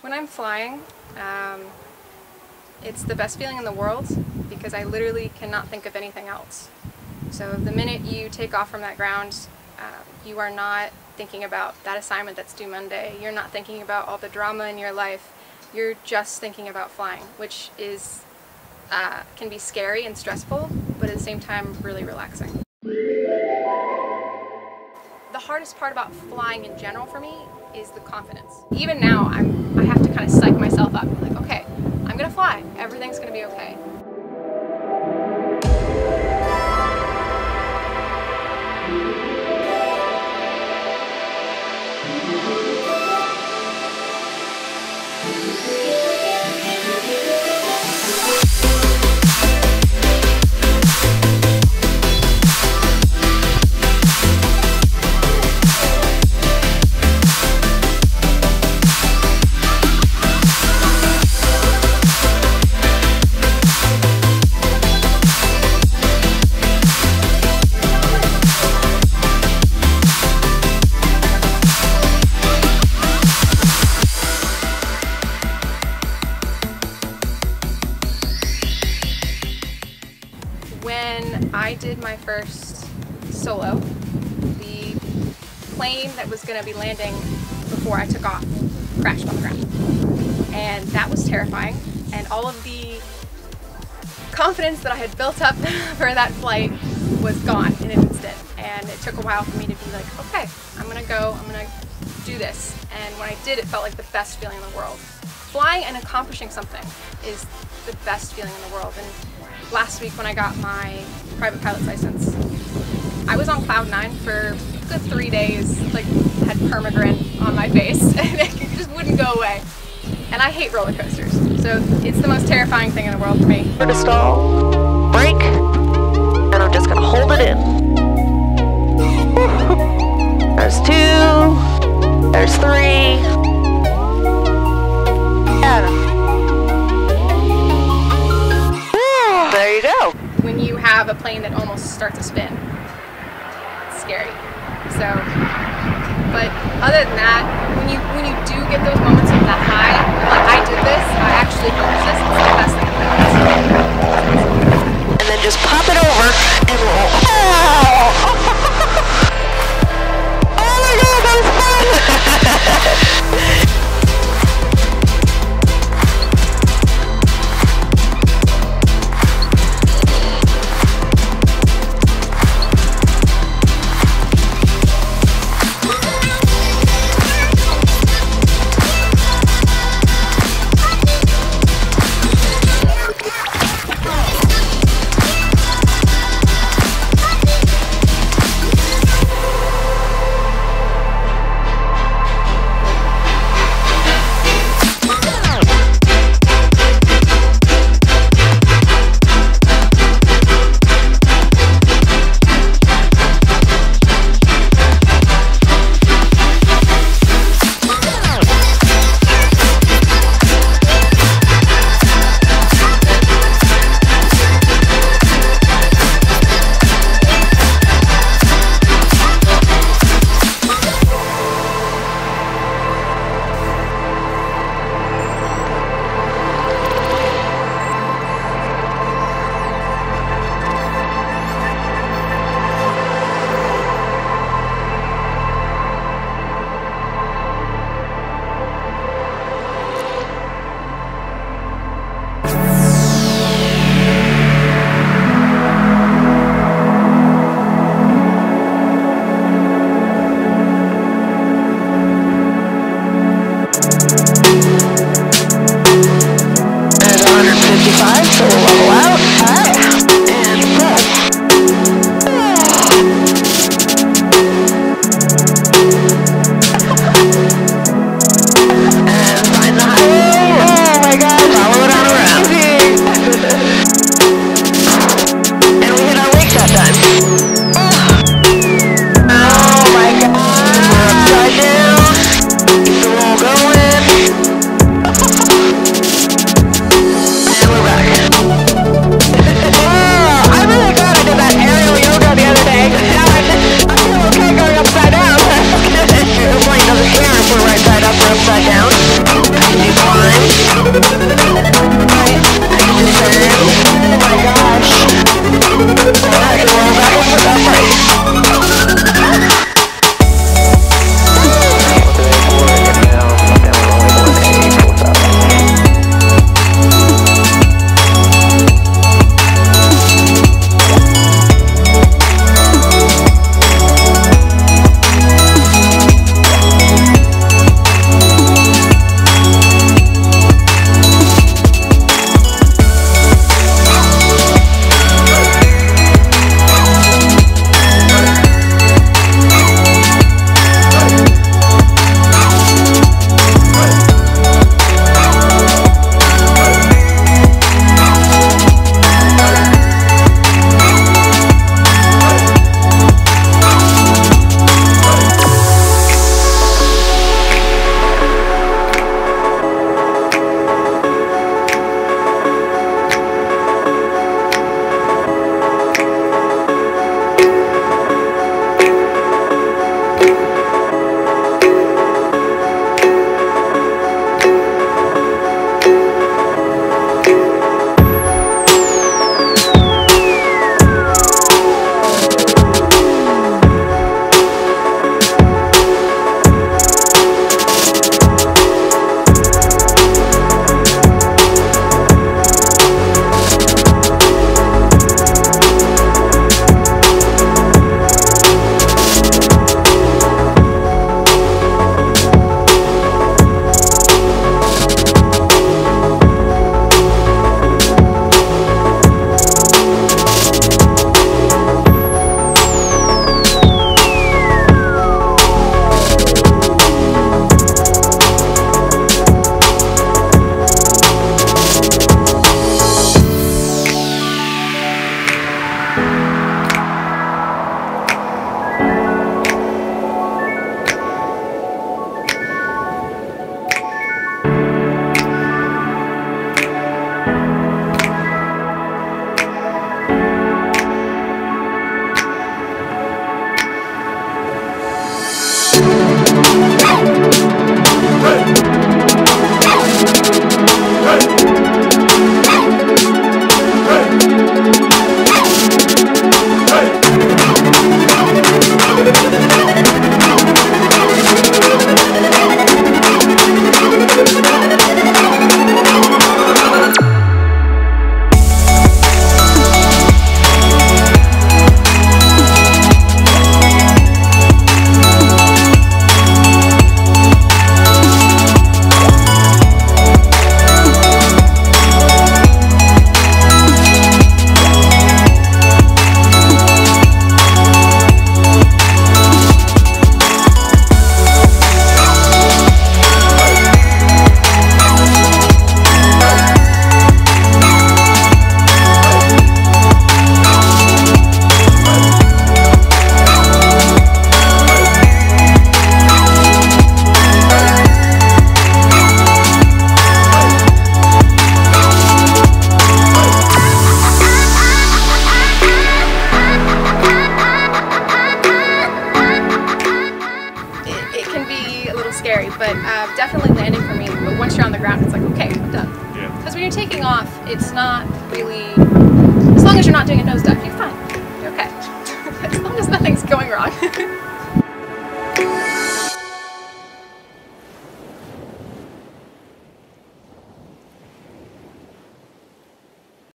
When I'm flying, it's the best feeling in the world because I literally cannot think of anything else. So the minute you take off from that ground, you are not thinking about that assignment that's due Monday. You're not thinking about all the drama in your life. You're just thinking about flying, which is can be scary and stressful, but at the same time really relaxing. The hardest part about flying in general for me is the confidence. Even now, I have to kind of psych myself up. Like, okay, I'm gonna fly. Everything's gonna be okay. When I did my first solo, the plane that was going to be landing before I took off crashed on the ground. And that was terrifying, and all of the confidence that I had built up for that flight was gone in an instant. And it took a while for me to be like, okay, I'm going to go, I'm going to do this. And when I did, it felt like the best feeling in the world. Flying and accomplishing something is the best feeling in the world. And last week when I got my private pilot's license, I was on cloud 9 for a good 3 days, like had permagrin on my face, and it just wouldn't go away. And I hate roller coasters, so it's the most terrifying thing in the world for me. I'm gonna stall, brake, and I'm just gonna hold it in. There's 2, there's 3. There you go. When you have a plane that almost starts to spin, it's scary. So, but other than that, when you do get those moments of that high, like I did this, I actually accomplished this. It's the best thing I've And then just pop it over and roll. Oh my God, that was fun! ground, it's like, okay, I'm done. Yeah. Because when you're taking off, it's not really, as long as you're not doing a nosedive, you're fine. You're okay. As long as nothing's going wrong.